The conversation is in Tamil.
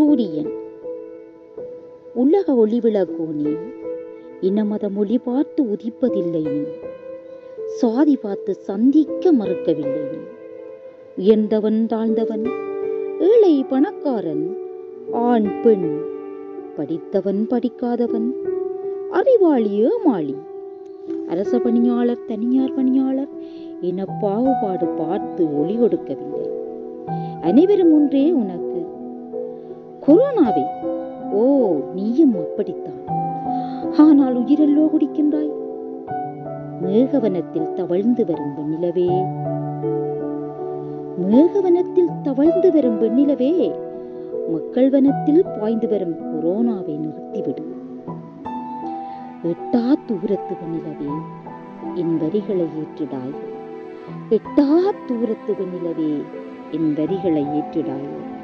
சூரியன் உலக ஒளிவிளக்கு நீ. இனமத மொழி பார்த்து உதிப்பதில்லை நீ. சாதி பார்த்து சந்திக்க மறுக்கவில்லை நீ. உயர்ந்தவன் தாழ்ந்தவன், ஏழை பணக்காரன், ஆண் பெண், படித்தவன் படிக்காதவன், அறிவாளி ஏமாளி, அரச பணியாளர் தனியார் பணியாளர் என பாகுபாடு பார்த்து ஒளி கொடுக்கவில்லை. அனைவரும் ஒன்றே உனக்கு. கொரோனாவே, ஓ நீயும் அப்படித்தான். ஆனால் உயிரல்லோ குடிக்கின்றாய். மேகவனத்தில் தவழ்ந்து வரும் வெண்ணிலவே, மேகவனத்தில் தவழ்ந்து வரும் வெண்ணிலவே, மக்கள் வனத்தில் பாய்ந்து வரும் கொரோனாவை நிறுத்திவிடு. எட்டா தூரத்து வெண்ணிலவே, என் வரிகளை ஏற்றிடாய். எட்டா தூரத்து வெண்ணிலவே, என் வரிகளை ஏற்றிடாய்.